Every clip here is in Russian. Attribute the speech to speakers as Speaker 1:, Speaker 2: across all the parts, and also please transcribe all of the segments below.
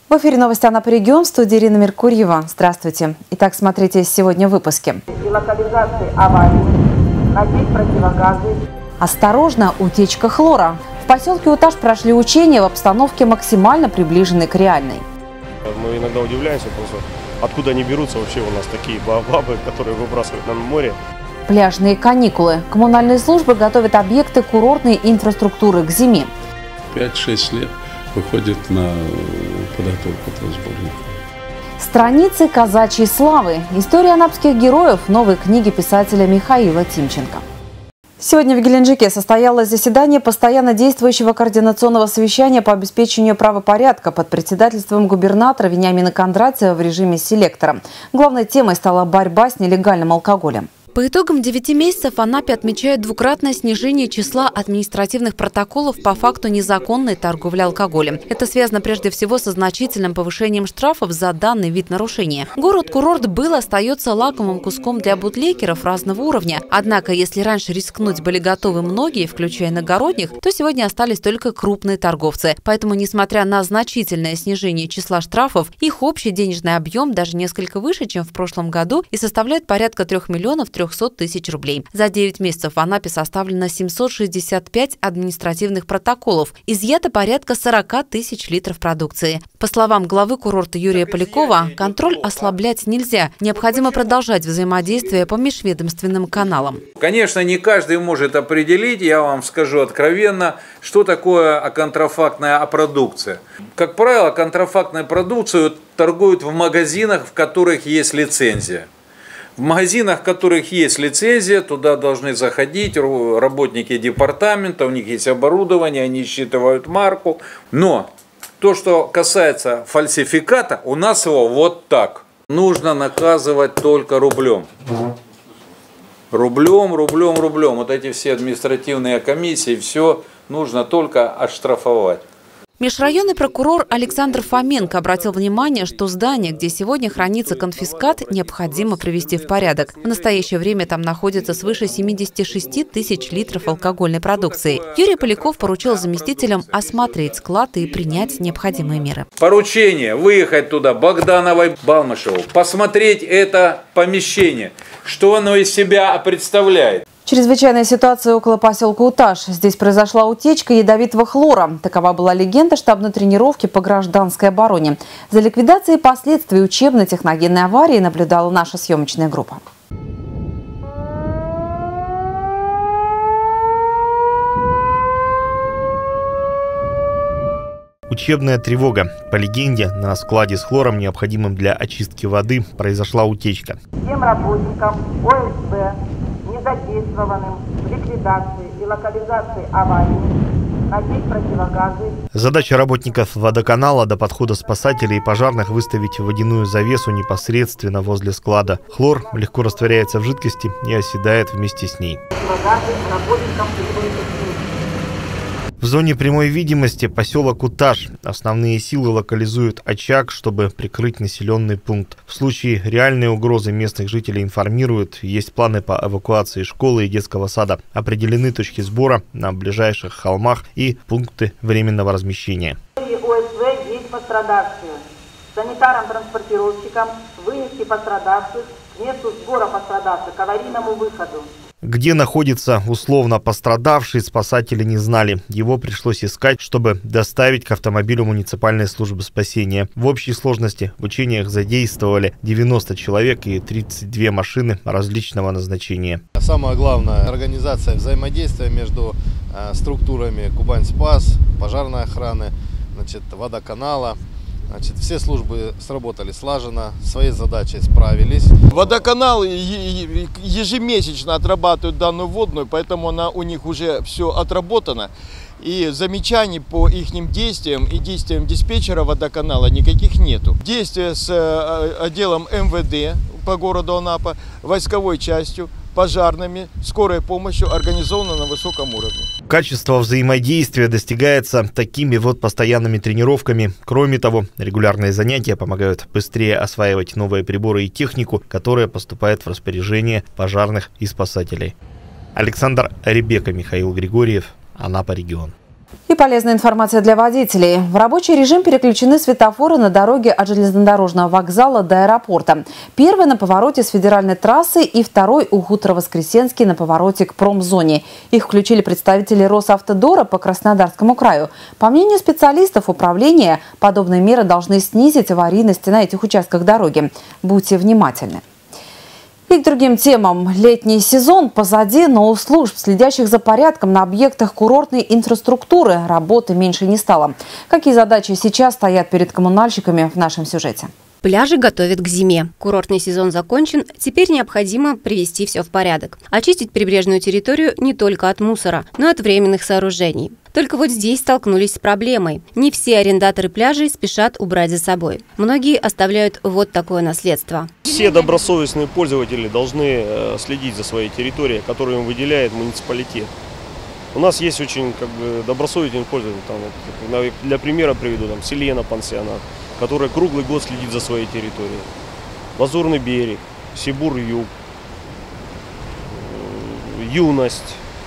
Speaker 1: В эфире новости Анапа регион, в студии Ирина Меркурьева. Здравствуйте. Итак, смотрите сегодня в выпуске.
Speaker 2: И локализации аварии, надеть противогазы.
Speaker 1: Осторожно, утечка хлора. В поселке Уташ прошли учения в обстановке, максимально приближенной к реальной.
Speaker 3: Мы иногда удивляемся просто, откуда они берутся вообще у нас такие бабы, которые выбрасывают на море.
Speaker 1: Пляжные каникулы. Коммунальные службы готовят объекты курортной инфраструктуры к зиме.
Speaker 4: 5-6 лет выходит на подготовку трансборников.
Speaker 1: Страницы казачьей славы. История анапских героев в новой книге писателя Михаила Тимченко. Сегодня в Геленджике состоялось заседание постоянно действующего координационного совещания по обеспечению правопорядка под председательством губернатора Вениамина Кондратьева в режиме селектора. Главной темой стала борьба с нелегальным алкоголем. По итогам 9 месяцев в Анапе отмечают двукратное снижение числа административных протоколов по факту незаконной торговли алкоголем. Это связано прежде всего со значительным повышением штрафов за данный вид нарушения. Город-курорт был и остается лакомым куском для бутлегеров разного уровня. Однако, если раньше рискнуть были готовы многие, включая иногородних, то сегодня остались только крупные торговцы. Поэтому, несмотря на значительное снижение числа штрафов, их общий денежный объем даже несколько выше, чем в прошлом году, и составляет порядка 3 300 000 рублей. За 9 месяцев в Анапе составлено 765 административных протоколов. Изъято порядка 40 000 литров продукции. По словам главы курорта Юрия Полякова, контроль ослаблять нельзя. Необходимо продолжать взаимодействие по межведомственным каналам.
Speaker 5: Конечно, не каждый может определить, я вам скажу откровенно, что такое контрафактная продукция. Как правило, контрафактную продукцию торгуют в магазинах, в которых есть лицензия. В магазинах, в которых есть лицензия, туда должны заходить работники департамента, у них есть оборудование, они считывают марку. Но то, что касается фальсификата, у нас его вот так. Нужно наказывать только рублем. Рублем. Вот эти все административные комиссии, все нужно только оштрафовать.
Speaker 1: Межрайонный прокурор Александр Фоменко обратил внимание, что здание, где сегодня хранится конфискат, необходимо привести в порядок. В настоящее время там находится свыше 76 000 литров алкогольной продукции. Юрий Поляков поручил заместителям осмотреть склад и принять необходимые меры.
Speaker 5: Поручение выехать туда Богдановой, Балмышеву, посмотреть это помещение, что оно из себя представляет.
Speaker 1: Чрезвычайная ситуация около поселка Уташ. Здесь произошла утечка ядовитого хлора. Такова была легенда штабной тренировки по гражданской обороне. За ликвидацией последствий учебно-техногенной аварии наблюдала наша съемочная группа.
Speaker 6: Учебная тревога. По легенде, на складе с хлором, необходимым для очистки воды, произошла утечка.
Speaker 2: Всем работникам ОСБ, незадействованным в ликвидации и локализации аварии, надеть противогазы.
Speaker 6: Задача работников водоканала до подхода спасателей и пожарных выставить водяную завесу непосредственно возле склада. Хлор легко растворяется в жидкости и оседает вместе с ней.
Speaker 2: Противогазы работникам требуется.
Speaker 6: В зоне прямой видимости поселок Уташ. Основные силы локализуют очаг, чтобы прикрыть населенный пункт. В случае реальной угрозы местных жителей информируют. Есть планы по эвакуации школы и детского сада. Определены точки сбора на ближайших холмах и пункты временного размещения.
Speaker 2: ОСВ есть пострадавшие. Санитарам-транспортировщикам вынести пострадавших к месту сбора пострадавших к аварийному выходу.
Speaker 6: Где находится условно пострадавший, спасатели не знали. Его пришлось искать, чтобы доставить к автомобилю муниципальной службы спасения. В общей сложности в учениях задействовали 90 человек и 32 машины различного назначения.
Speaker 7: Самое главное – организация взаимодействия между структурами Кубань-Спас, пожарной охраны, водоканала. Все службы сработали слаженно, своей задачей справились.
Speaker 8: Водоканал ежемесячно отрабатывает данную водную, поэтому она у них уже все отработано. И замечаний по их действиям и действиям диспетчера водоканала никаких нету. Действия с отделом МВД по городу Анапа, войсковой частью, пожарными, скорой помощью организовано на высоком уровне.
Speaker 6: Качество взаимодействия достигается такими вот постоянными тренировками. Кроме того, регулярные занятия помогают быстрее осваивать новые приборы и технику, которая поступает в распоряжение пожарных и спасателей. Александр Ребека, Михаил Григорьев, Анапа регион.
Speaker 1: И полезная информация для водителей. В рабочий режим переключены светофоры на дороге от железнодорожного вокзала до аэропорта. Первый на повороте с федеральной трассы и второй у Хуторово-Воскресенский на повороте к промзоне. Их включили представители Росавтодора по Краснодарскому краю. По мнению специалистов управления, подобные меры должны снизить аварийность на этих участках дороги. Будьте внимательны. И к другим темам. Летний сезон позади, но у служб, следящих за порядком на объектах курортной инфраструктуры, работы меньше не стало. Какие задачи сейчас стоят перед коммунальщиками в нашем сюжете?
Speaker 9: Пляжи готовят к зиме. Курортный сезон закончен, теперь необходимо привести все в порядок. Очистить прибрежную территорию не только от мусора, но и от временных сооружений. Только вот здесь столкнулись с проблемой. Не все арендаторы пляжей спешат убрать за собой. Многие оставляют вот такое наследство.
Speaker 3: Все добросовестные пользователи должны следить за своей территорией, которую им выделяет муниципалитет. У нас есть очень добросовестные пользователи. Для примера приведу Селена пансионат, который круглый год следит за своей территорией. Лазурный берег, Сибур-Юг, Юность.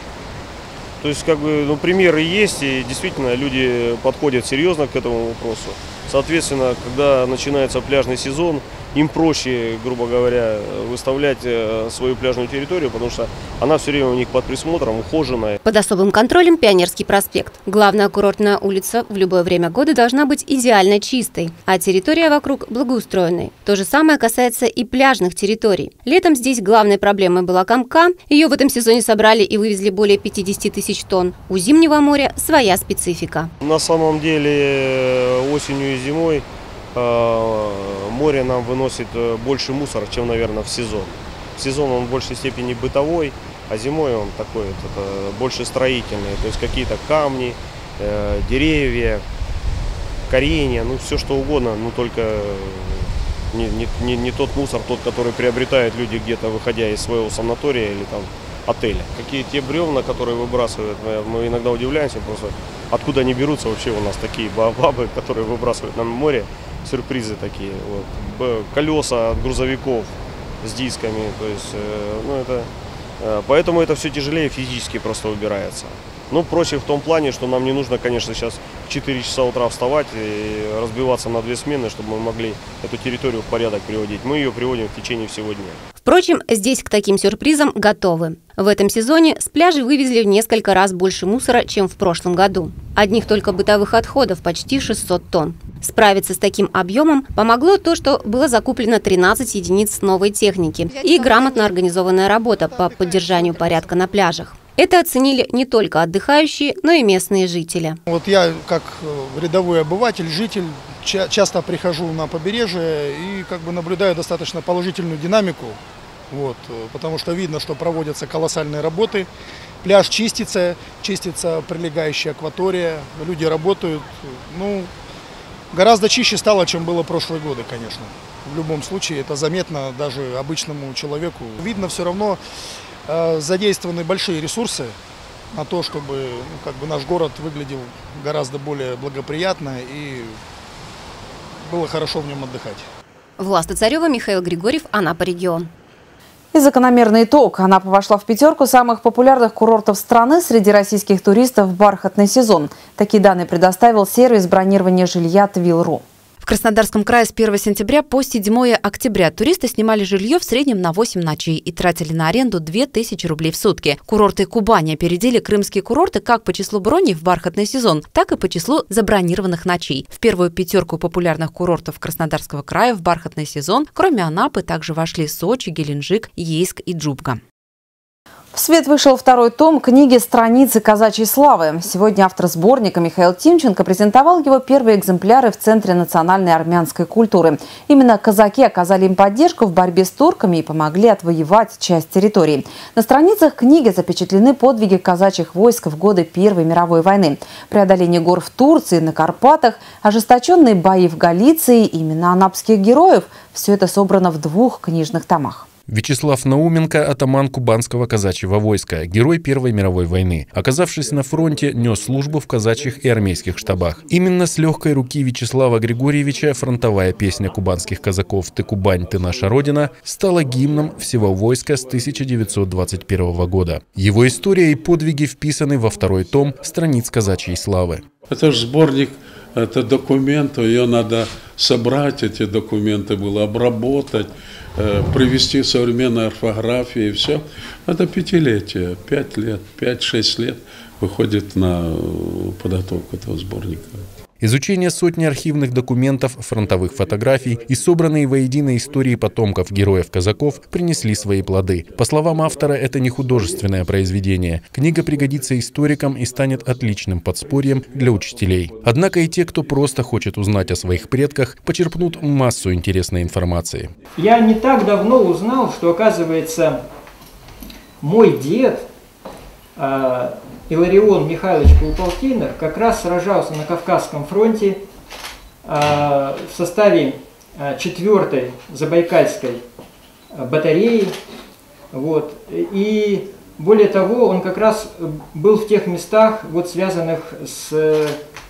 Speaker 3: То есть примеры есть, и действительно люди подходят серьезно к этому вопросу. Соответственно, когда начинается пляжный сезон, им проще, грубо говоря, выставлять свою пляжную территорию, потому что она все время у них под присмотром, ухоженная.
Speaker 9: Под особым контролем Пионерский проспект. Главная курортная улица в любое время года должна быть идеально чистой, а территория вокруг благоустроенной. То же самое касается и пляжных территорий. Летом здесь главной проблемой была камка. Ее в этом сезоне собрали и вывезли более 50 тысяч тонн. У Зимнего моря своя специфика.
Speaker 3: На самом деле осенью и зимой море нам выносит больше мусора, чем, наверное, в сезон. В сезон он в большей степени бытовой, а зимой он такой больше строительный. То есть какие-то камни, деревья, коренья, все что угодно, но только не тот мусор, тот, который приобретают люди где-то, выходя из своего санатория или отеля. Какие те бревна, которые выбрасывают, мы иногда удивляемся просто, откуда они берутся вообще у нас такие бабы, которые выбрасывают на море. Сюрпризы такие. Колеса от грузовиков с дисками. То есть, поэтому это все тяжелее физически просто убирается. Проще в том плане, что нам не нужно, конечно, сейчас в 4 часа утра вставать и разбиваться на 2 смены, чтобы мы могли эту территорию в порядок приводить. Мы ее приводим в течение всего дня.
Speaker 9: Впрочем, здесь к таким сюрпризам готовы. В этом сезоне с пляжей вывезли в несколько раз больше мусора, чем в прошлом году. Одних только бытовых отходов почти 600 тонн. Справиться с таким объемом помогло то, что было закуплено 13 единиц новой техники и грамотно организованная работа по поддержанию порядка на пляжах. Это оценили не только отдыхающие, но и местные жители.
Speaker 10: Вот я, как рядовой обыватель, житель, часто прихожу на побережье и наблюдаю достаточно положительную динамику. Потому что видно, что проводятся колоссальные работы. Пляж чистится прилегающая акватория, люди работают. Гораздо чище стало, чем было прошлые годы, конечно. В любом случае это заметно даже обычному человеку. Видно, все равно задействованы большие ресурсы на то, чтобы наш город выглядел гораздо более благоприятно и было хорошо в нем отдыхать.
Speaker 9: Власта Царева, Михаил Григорьев, Анапа регион.
Speaker 1: И закономерный итог. Анапа вошла в 5 самых популярных курортов страны среди российских туристов в бархатный сезон. Такие данные предоставил сервис бронирования жилья Твил.ру. В Краснодарском крае с 1 сентября по 7 октября туристы снимали жилье в среднем на 8 ночей и тратили на аренду 2000 рублей в сутки. Курорты Кубани опередили крымские курорты как по числу броней в бархатный сезон, так и по числу забронированных ночей. В первую 5 популярных курортов Краснодарского края в бархатный сезон, кроме Анапы, также вошли Сочи, Геленджик, Ейск и Джубга. В свет вышел 2-й том книги «Страницы казачьей славы». Сегодня автор сборника Михаил Тимченко презентовал его первые экземпляры в Центре национальной армянской культуры. Именно казаки оказали им поддержку в борьбе с турками и помогли отвоевать часть территории. На страницах книги запечатлены подвиги казачьих войск в годы Первой мировой войны. Преодоление гор в Турции, на Карпатах, ожесточенные бои в Галиции, имена анапских героев – все это собрано в 2 книжных томах.
Speaker 11: Вячеслав Науменко – атаман Кубанского казачьего войска, герой Первой мировой войны. Оказавшись на фронте, нес службу в казачьих и армейских штабах. Именно с легкой руки Вячеслава Григорьевича фронтовая песня кубанских казаков «Ты, Кубань, ты наша Родина» стала гимном всего войска с 1921 года. Его история и подвиги вписаны во второй том страниц казачьей славы.
Speaker 4: Это же сборник, это документы, ее надо собрать, эти документы было обработать, привести в современной орфографии и все. Это пятилетие, 5 лет, 5-6 лет выходит на подготовку этого сборника.
Speaker 11: Изучение сотни архивных документов, фронтовых фотографий и собранные воедино истории потомков героев-казаков принесли свои плоды. По словам автора, это не художественное произведение. Книга пригодится историкам и станет отличным подспорьем для учителей. Однако и те, кто просто хочет узнать о своих предках, почерпнут массу интересной информации.
Speaker 12: Я не так давно узнал, что, оказывается, мой дед Иларион Михайлович Полуполтинов как раз сражался на Кавказском фронте в составе 4-й Забайкальской батареи. Вот. И более того, он как раз был в тех местах, связанных с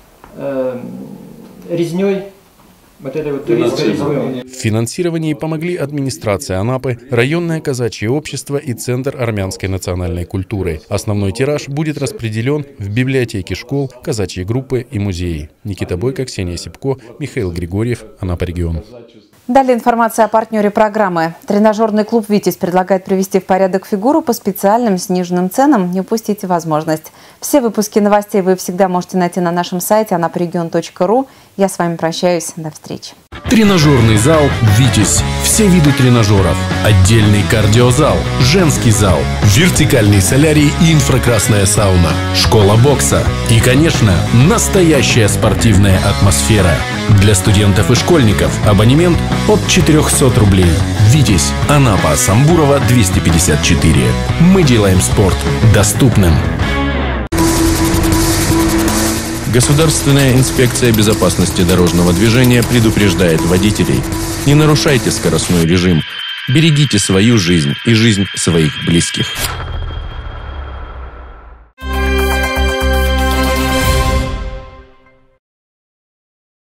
Speaker 12: резней. В
Speaker 11: финансировании помогли администрация Анапы, районное казачье общество и Центр армянской национальной культуры. Основной тираж будет распределен в библиотеки школ, казачьи группы и музеи. Никита Бойко, Ксения Сипко, Михаил Григорьев, Анапа регион.
Speaker 1: Далее информация о партнере программы. Тренажерный клуб «Витязь» предлагает привести в порядок фигуру по специальным сниженным ценам. Не упустите возможность. Все выпуски новостей вы всегда можете найти на нашем сайте anaparegion.ru. Я с вами прощаюсь. До встречи.
Speaker 13: Тренажерный зал «Витязь». Все виды тренажеров. Отдельный кардиозал, женский зал, вертикальный солярий и инфракрасная сауна, школа бокса и, конечно, настоящая спортивная атмосфера. Для студентов и школьников абонемент от 400 рублей. «Витязь», Анапа, Самбурова, 254. Мы делаем спорт доступным. Государственная инспекция безопасности дорожного движения предупреждает водителей: не нарушайте скоростной режим, берегите свою жизнь и жизнь своих близких.